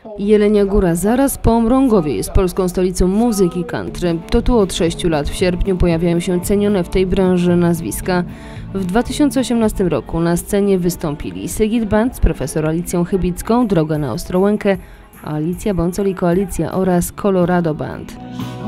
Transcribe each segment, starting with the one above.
Jelenia Góra zaraz po Mrągowie jest polską stolicą muzyki country. To tu od 6 lat w sierpniu pojawiają się cenione w tej branży nazwiska. W 2018 roku na scenie wystąpili Sygit Band z profesor Alicją Chybicką, Droga na Ostrołękę, Alicja Boncol i Koalicja oraz Colorado Band.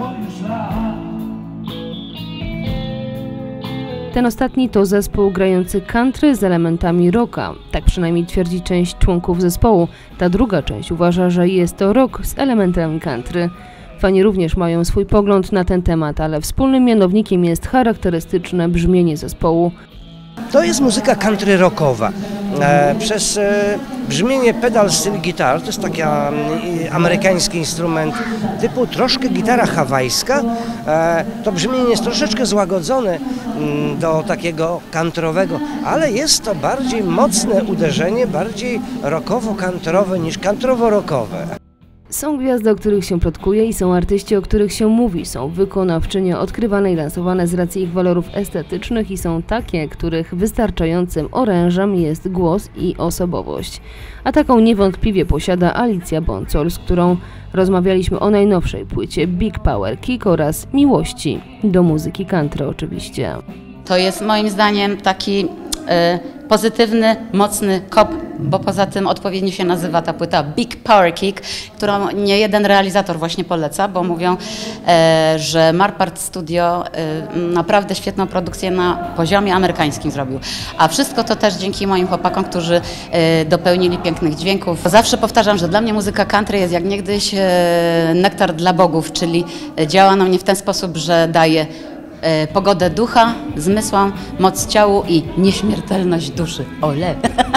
Ten ostatni to zespół grający country z elementami rocka. Tak przynajmniej twierdzi część członków zespołu. Ta druga część uważa, że jest to rock z elementami country. Fani również mają swój pogląd na ten temat, ale wspólnym mianownikiem jest charakterystyczne brzmienie zespołu. To jest muzyka country rockowa. Przez brzmienie pedal steel guitar, to jest taki amerykański instrument typu troszkę gitara hawajska. To brzmienie jest troszeczkę złagodzone do takiego countrowego, ale jest to bardziej mocne uderzenie, bardziej rockowo-countrowe niż countrowo-rockowe. Są gwiazdy, o których się plotkuje i są artyści, o których się mówi. Są wykonawczynie odkrywane i lansowane z racji ich walorów estetycznych i są takie, których wystarczającym orężem jest głos i osobowość. A taką niewątpliwie posiada Alicja Boncol, z którą rozmawialiśmy o najnowszej płycie Big Power Kick oraz miłości do muzyki country oczywiście. To jest moim zdaniem taki pozytywny, mocny kop, bo poza tym odpowiednio się nazywa ta płyta Big Power Kick, którą nie jeden realizator właśnie poleca, bo mówią, że Marpart Studio naprawdę świetną produkcję na poziomie amerykańskim zrobił. A wszystko to też dzięki moim chłopakom, którzy dopełnili pięknych dźwięków. Zawsze powtarzam, że dla mnie muzyka country jest jak niegdyś nektar dla bogów, czyli działa na mnie w ten sposób, że daje pogodę ducha, zmysłom, moc ciału i nieśmiertelność duszy. Ole!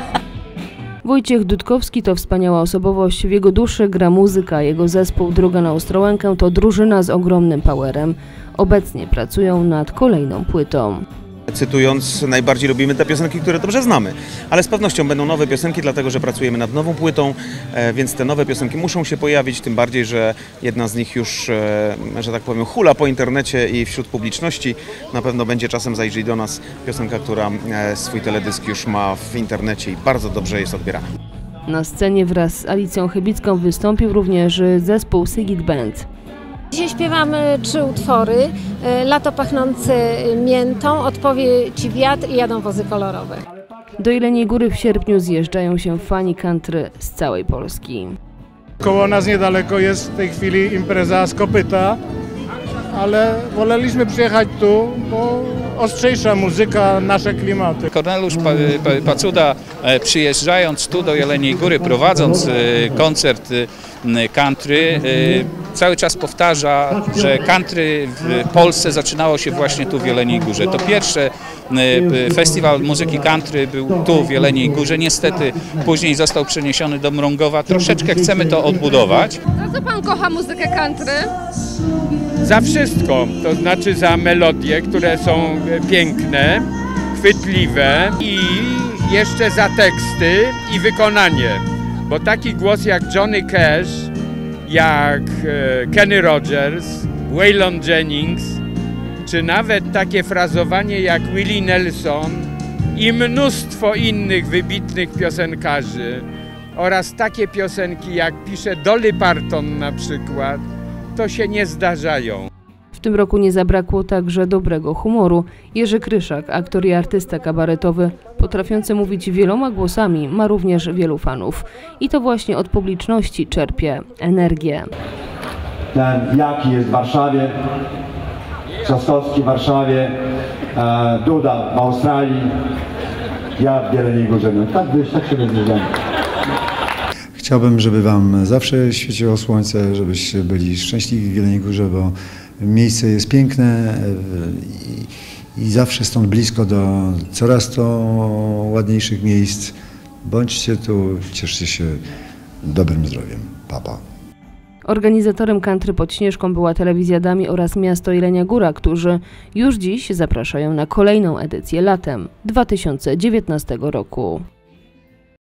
Wojciech Dudkowski to wspaniała osobowość. W jego duszy gra muzyka. Jego zespół Droga na Ostrołękę to drużyna z ogromnym powerem. Obecnie pracują nad kolejną płytą. Cytując, najbardziej lubimy te piosenki, które dobrze znamy, ale z pewnością będą nowe piosenki, dlatego że pracujemy nad nową płytą, więc te nowe piosenki muszą się pojawić, tym bardziej, że jedna z nich już, że tak powiem, hula po internecie i wśród publiczności. Na pewno będzie czasem Zajrzyj do nas, piosenka, która swój teledysk już ma w internecie i bardzo dobrze jest odbierana. Na scenie wraz z Alicją Chybicką wystąpił również zespół Sygit Band. Dzisiaj śpiewamy 3 utwory. Lato pachnące miętą, Odpowie ci wiatr i Jadą wozy kolorowe. Do Jeleniej Góry w sierpniu zjeżdżają się fani country z całej Polski. Koło nas niedaleko jest w tej chwili impreza z kopyta, ale woleliśmy przyjechać tu, bo ostrzejsza muzyka, nasze klimaty. Korneliusz Pacuda, przyjeżdżając tu do Jeleniej Góry, prowadząc koncert country, cały czas powtarza, że country w Polsce zaczynało się właśnie tu w Jeleniej Górze. To pierwszy festiwal muzyki country był tu w Jeleniej Górze. Niestety później został przeniesiony do Mrągowa. Troszeczkę chcemy to odbudować. Za co pan kocha muzykę country? Za wszystko, to znaczy za melodie, które są piękne, chwytliwe i jeszcze za teksty i wykonanie. Bo taki głos jak Johnny Cash, jak Kenny Rogers, Waylon Jennings, czy nawet takie frazowanie jak Willie Nelson i mnóstwo innych wybitnych piosenkarzy oraz takie piosenki jak pisze Dolly Parton na przykład, to się nie zdarzają. W tym roku nie zabrakło także dobrego humoru. Jerzy Kryszak, aktor i artysta kabaretowy, potrafiący mówić wieloma głosami, ma również wielu fanów. I to właśnie od publiczności czerpie energię. Ten Jaki jest w Warszawie, Trzaskowski w Warszawie, Duda w Australii, ja w Jeleniej Górze. Tak się rozwiązamy. Chciałbym, żeby wam zawsze świeciło słońce, żebyście byli szczęśliwi w Jeleniej Górze, bo miejsce jest piękne i zawsze stąd blisko do coraz to ładniejszych miejsc. Bądźcie tu, cieszcie się dobrym zdrowiem. Pa, pa. Organizatorem country pod Śnieżką była Telewizja Dami oraz miasto Jelenia Góra, którzy już dziś zapraszają na kolejną edycję latem 2019 roku.